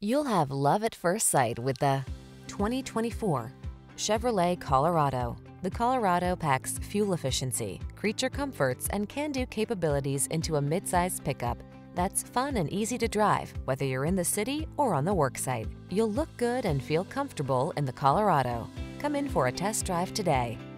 You'll have love at first sight with the 2024 Chevrolet Colorado. The Colorado packs fuel efficiency, creature comforts, and can-do capabilities into a midsize pickup that's fun and easy to drive, whether you're in the city or on the work site. You'll look good and feel comfortable in the Colorado. Come in for a test drive today.